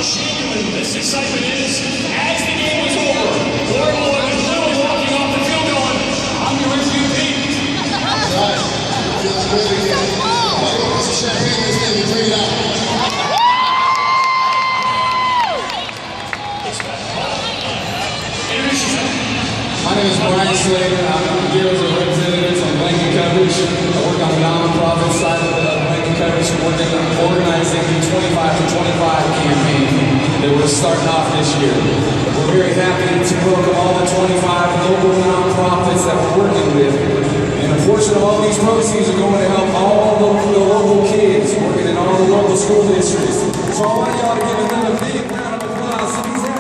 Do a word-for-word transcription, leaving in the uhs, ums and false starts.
genuine this excitement is as the game is over. Warren Lloyd is literally walking off the field going, I'm your M V P. Right. Feels great again. Let's open some champagne this thing and drink it out. My name is Brian Slater. I'm here as a representative from Blanket Coverage. I work on the nonprofit side of the Blanket Coverage, working on organizing the twenty-five for twenty-five campaign that we're starting off this year. We're very happy to welcome all the twenty-five local nonprofits that we're working with. And a portion of all these proceeds are going to help all the, the local kids working in all the local school districts. So I want y'all to give another big round of applause.